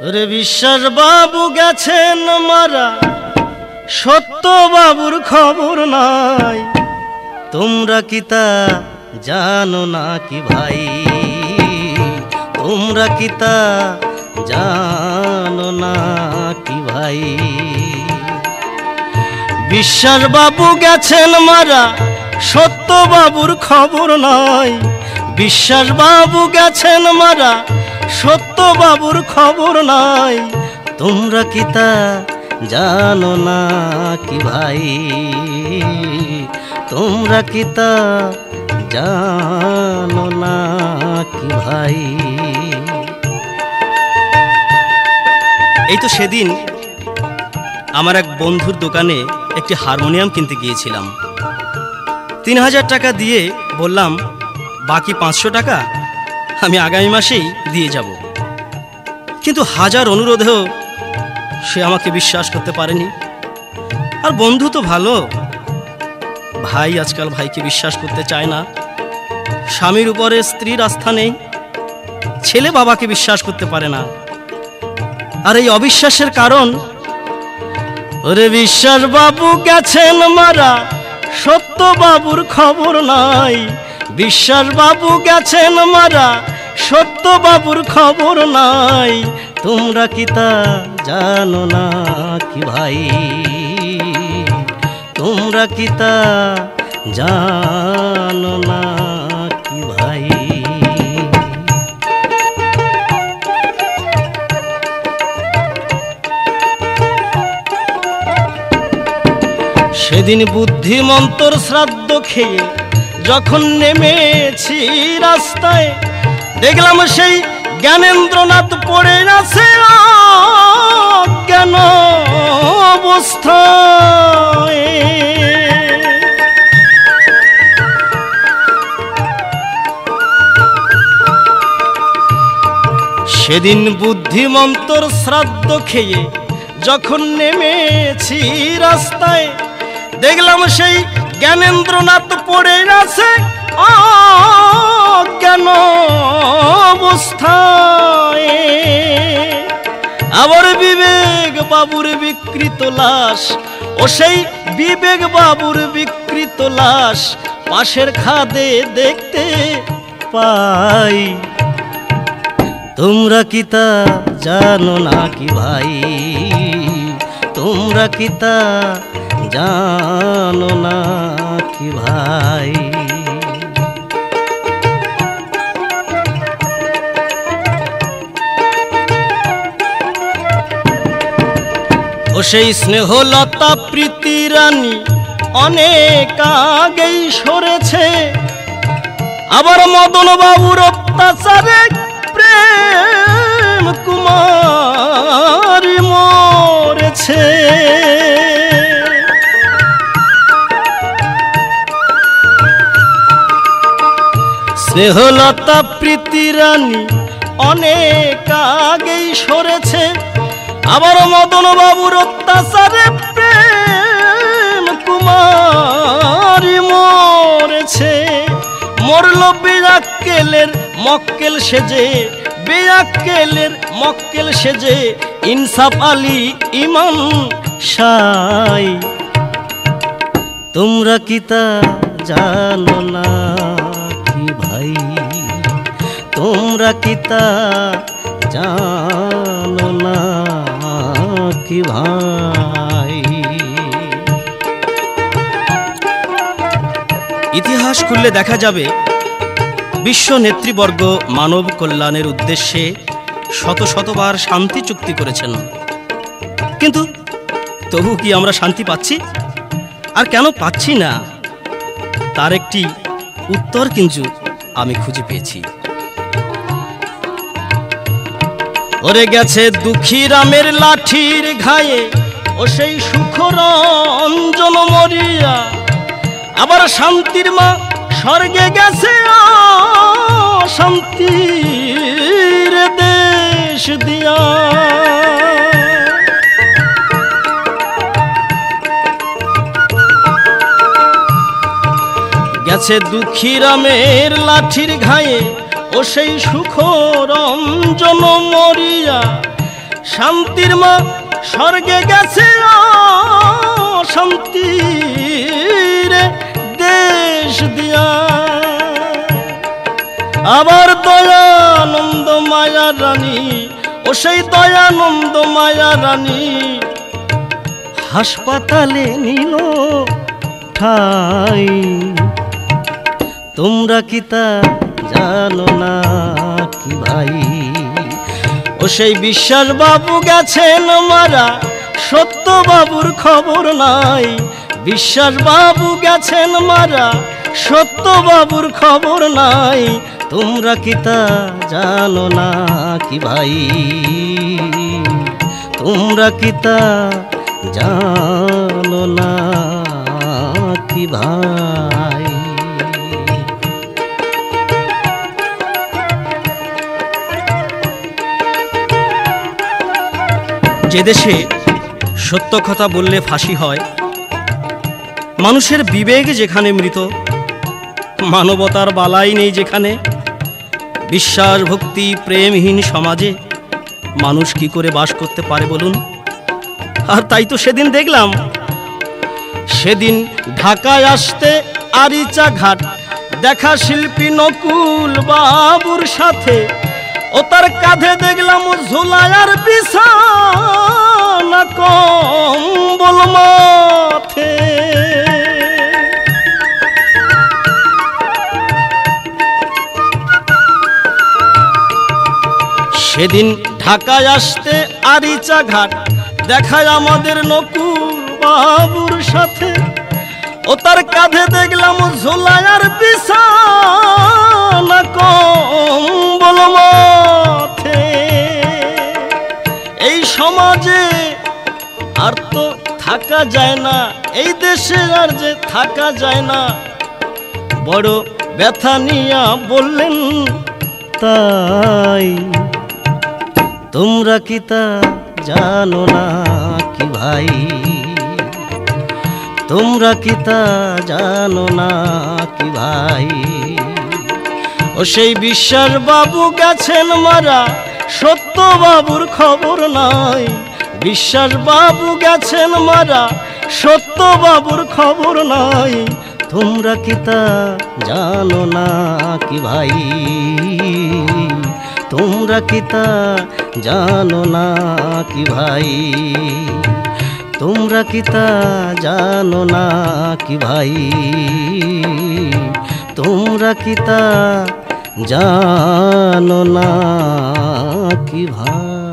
রে বিশ্বাস বাবু গেছেন মারা, সত্য বাবুর খবর নাই। তোমরা কি তা জানো না কি ভাই? তোমরা কি তা জানো না কি ভাই? বিশ্বাস বাবু গেছেন মারা, সত্য বাবুর খবর নাই। বিশ্বাস বাবু গেছেন মারা, সত্য বাবুর খবর নাই। তোমরা কি তা জানো না কি ভাই? তোমরা কি তা জানো না কি ভাই? এই তো সেদিন আমার এক বন্ধুর দোকানে একটি হারমোনিয়াম কিনতে গিয়েছিলাম। 3000 টাকা দিয়ে বললাম, বাকি 500 টাকা আমি আগামী মাসেই দিয়ে যাব। কিন্তু হাজার অনুরোধেও সে আমাকে বিশ্বাস করতে পারেনি। আর বন্ধু তো ভালো, ভাই আজকাল ভাইকে বিশ্বাস করতে চায় না। স্বামীর উপরে স্ত্রীর আস্থা নেই, ছেলে বাবাকে বিশ্বাস করতে পারে না। আর এই অবিশ্বাসের কারণ, ওরে বিশ্বাস বাবু গেছেন মারা, সত্য বাবুর খবর নাই। বিশ্বাস বাবু গেছেন মারা, সত্য বাবুর খবর নাই। তোমরা কি তা জানো না কি ভাই? তোমরা কি তা জানো না কি ভাই? সেদিন বুদ্ধিমন্তর শ্রাদ্ধ খেয়ে যখন নেমেছি রাস্তায়, দেখলাম সেই জ্ঞানেন্দ্রনাথ পড়ে আছে অজ্ঞান অবস্থায়। সেদিন বুদ্ধিমন্তর শ্রাদ্ধ খেয়ে যখন নেমেছি রাস্তায়, দেখলাম সেই জ্ঞানেন্দ্রনাথ পড়ে আছে অজ্ঞান অবস্থায়। আবার বিবেক বাবুর বিকৃত লাশ, ও সেই বিবেক বাবুর বিকৃত লাশ পাশের খাদে দেখতে পাই। তোমরা কি তা জানো না কি ভাই? তোমরা কি তা জানো না কি ভাই? ও সেই স্নেহলতা প্রীতি রানী অনেক আগেই সরেছে। আবার মদন বাবুর অত্যাচারে প্রেম কুমার মরেছে। স্নেহলতা প্রীতি রানী অনেক আগেই সরেছে। আবার মদন বাবুর অত্যাচারে প্রেম কুমার মরেছে। মরল বেয়াক্কেলের মক্কেল সেজে, বেয়াক্কেলের মক্কেল সেজে ইনসাফ আলী ইমাম শাই। তোমরা কি তা জানো না কি ভাই? তোমরা কি তা জানো না কি ভাই? ইতিহাস খুললে দেখা যাবে বিশ্ব নেতৃবর্গ মানব কল্যাণের উদ্দেশ্যে শত শতবার শান্তি চুক্তি করেছেন। কিন্তু তবু কি আমরা শান্তি পাচ্ছি? আর কেন পাচ্ছি না, তার একটি উত্তর কিন্তু আমি খুঁজে পেয়েছি। ওরে গেছে দুঃখী রামের লাঠির ঘায়ে, ও সেই সুখ রঞ্জন মরিয়া। আবার শান্তির মা স্বর্গে গেছে শান্তির দেশ দিয়া। গেছে দুঃখী রামের লাঠির ঘায়ে, ও সেই সুখ রঞ্জন মরিয়া। শান্তির মা স্বর্গে গেছে শান্তির দেশ দিয়া। আবার দয়ানন্দ মায়া রানী, ও সেই দয়ানন্দ মায়া রানী হাসপাতালে নিল ঠাই। তোমরা কি তা জানো না কি ভাই? ও সেই বিশ্বাস বাবু গেছেন মারা, সত্য বাবুর খবর নাই। বিশ্বাস বাবু গেছেন মারা, সত্য বাবুর খবর নাই। তোমরা কি তা জানো না কি ভাই? তোমরা কি তা জানো না কি ভাই? যে দেশে সত্য কথা বললে ফাঁসি হয়, মানুষের বিবেক যেখানে মৃত, মানবতার বালাই নেই যেখানে, বিশ্বাস ভক্তি প্রেমহীন সমাজে মানুষ কি করে বাস করতে পারে বলুন? আর তাই তো সেদিন দেখলাম, সেদিন ঢাকায় আসতে আরিচা ঘাট দেখা শিল্পী নকুল বাবুর সাথে। ও তার কাঁধে দেখলাম ঝুলায়ার বিছানা কম্বল মাথে। সেদিন ঢাকায় আসতে আরিচা ঘাট দেখায় আমাদের নকুল বাবুর সাথে। ও তার কাঁধে দেখলাম ঝোলায়ার বিছানা কম্বল মাথে। এই সমাজে আর তো থাকা যায় না, এই দেশে আর যে থাকা যায় না। বড় ব্যথা নিয়া বললেন তাই। তোমরা কি তা জানো না কি ভাই? তোমরা কি তা জানো না কি ভাই? ও সেই বিশ্বাস বাবু গেছেন মারা, সত্য বাবুর খবর নাই। বিশ্বাস বাবু গেছেন মারা, সত্য বাবুর খবর নাই। তোমরা কি তা জানো না কি ভাই? তোমরা কি তা জানো না কি ভাই? তোমরা কি তা জানো না কি ভাই? তোমরা কি তা জানো না কি ভাই?